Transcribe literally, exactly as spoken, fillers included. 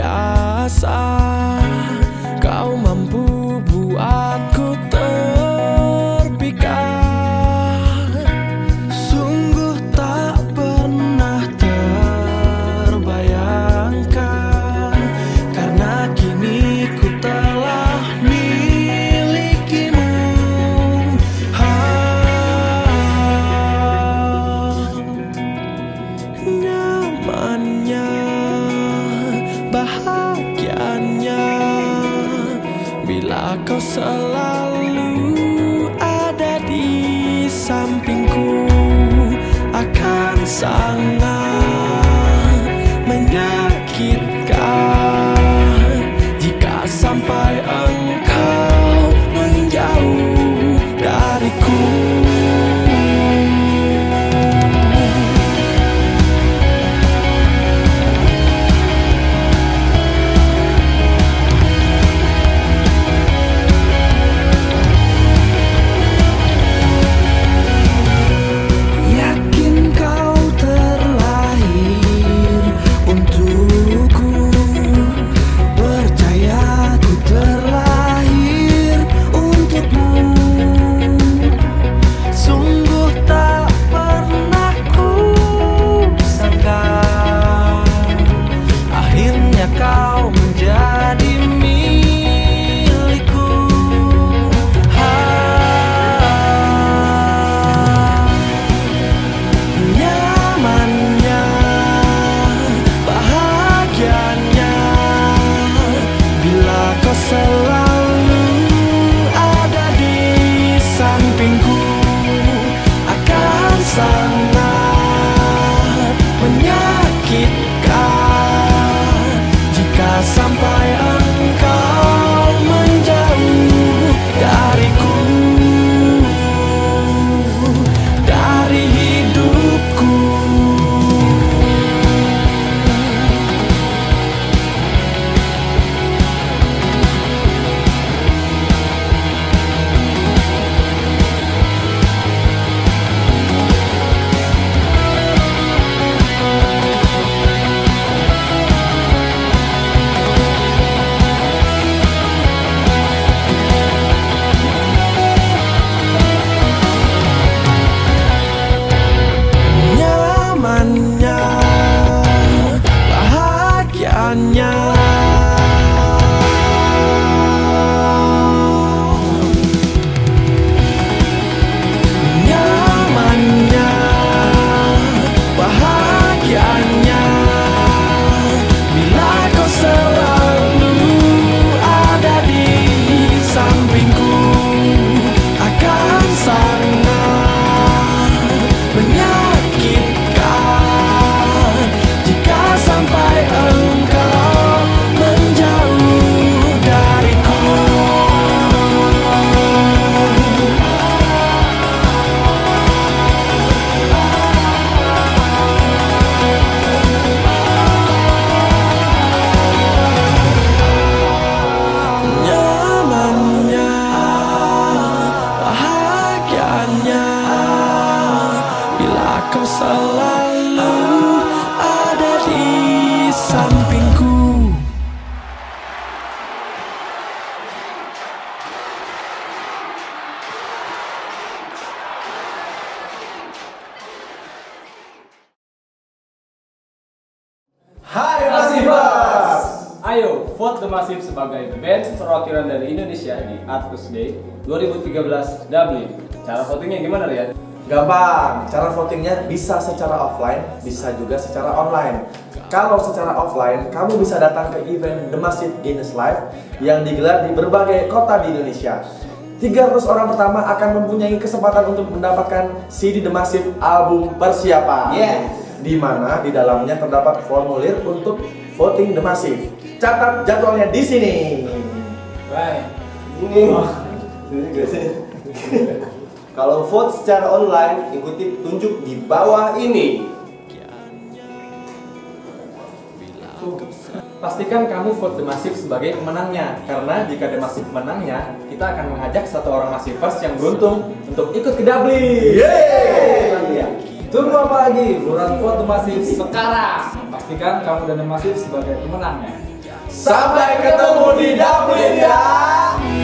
biasa. Kau mampu buatku terpikat. Sungguh tak pernah terbayangkan, karena kini ku telah milikimu. Ha, nyamannya, bahagianya, bila kau selalu ada di sampingku. Akan sangat menyakitkan jika sampai engkau menjauh dariku. Kau selalu ada di sampingku. Hai Masifers! Ayo vote The Massive sebagai band perwakilan dari Indonesia di Artus Day dua ribu tiga belas Dublin. Cara votingnya gimana, Rian? Gampang, cara votingnya bisa secara offline, bisa juga secara online. Kalau secara offline, kamu bisa datang ke event The Massive Guinness Live yang digelar di berbagai kota di Indonesia. tiga ratus orang pertama akan mempunyai kesempatan untuk mendapatkan C D The Massive album persiapan. Yeah. Di mana di dalamnya terdapat formulir untuk voting The Massive. Catat jadwalnya di sini. Baik. Ini. Ini gak sih? Kalau vote secara online, ikuti petunjuk di bawah ini. Pastikan kamu vote The Massive sebagai pemenangnya, karena jika The Massive menangnya, kita akan mengajak satu orang Massivers yang beruntung untuk ikut ke Dublin. Yeay! Tunggu apa lagi? Buruan vote The Massive sekarang. Pastikan kamu dan The Massive sebagai pemenangnya. Sampai ketemu di Dublin ya.